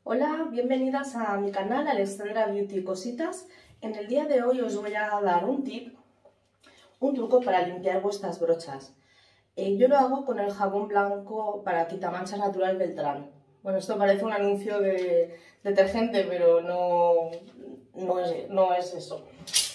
Hola, bienvenidas a mi canal Alexandra Beauty Cositas. En el día de hoy os voy a dar un tip, un truco para limpiar vuestras brochas. Yo lo hago con el jabón blanco para quitamanchas natural Beltrán. Bueno, esto parece un anuncio de detergente, pero no es eso.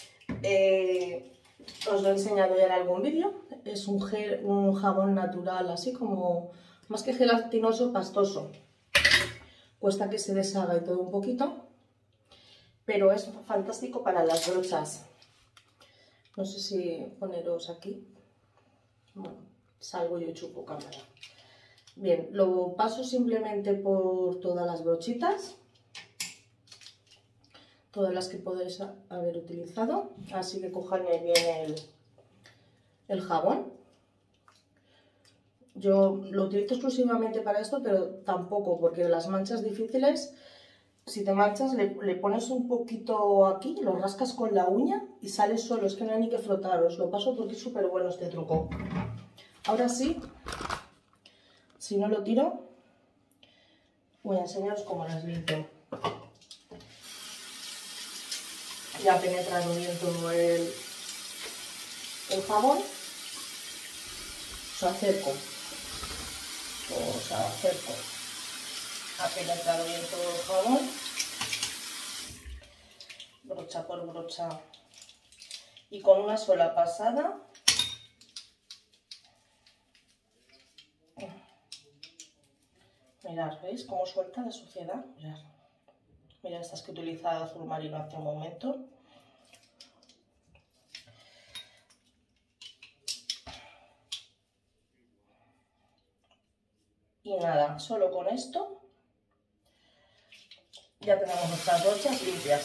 Os lo he enseñado ya en algún vídeo. Es un jabón natural, así como más que gelatinoso, pastoso. Cuesta que se deshaga y todo un poquito, pero es fantástico para las brochas. No sé si poneros aquí. Bueno, salgo yo y chupo cámara. Bien, lo paso simplemente por todas las brochitas, todas las que podéis haber utilizado, así que cojadme bien el jabón. Yo lo utilizo exclusivamente para esto, pero tampoco, porque las manchas difíciles, si te manchas, le pones un poquito aquí, lo rascas con la uña y sale solo, es que no hay ni que frotar. Os lo paso porque es súper bueno este truco. Ahora sí, si no lo tiro, voy a enseñaros cómo las limpio. Ya ha penetrado bien todo el jabón. Os acerco. Ha penetrado bien todo el jabón, brocha por brocha, y con una sola pasada mirad, ¿veis cómo suelta la suciedad? Mirad estas que utilizaba azul marino hace un momento. Y nada, solo con esto ya tenemos nuestras brochas limpias.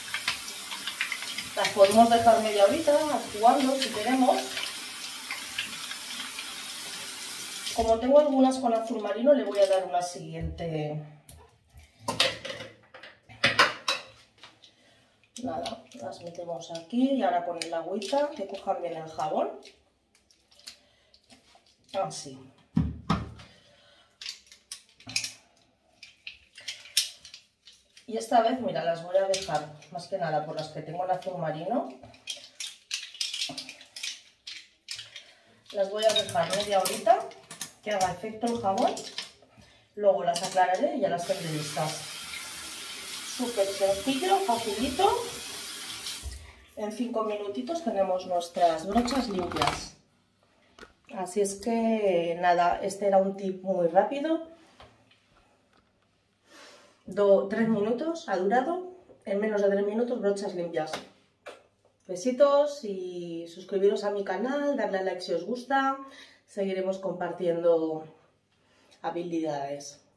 Las podemos dejar media horita actuando si queremos. Como tengo algunas con azul marino, le voy a dar una siguiente. Nada, las metemos aquí y ahora con el agüita que cojan bien el jabón. Así. Y esta vez, mira, las voy a dejar más que nada por las que tengo en azul marino. Las voy a dejar media horita que haga efecto el jabón. Luego las aclararé y ya las tendré listas. Súper sencillo, facilito. En 5 minutitos tenemos nuestras brochas limpias. Así es que nada, este era un tip muy rápido. 3 minutos ha durado, en menos de 3 minutos brochas limpias. Besitos y suscribiros a mi canal, darle a like si os gusta, seguiremos compartiendo habilidades.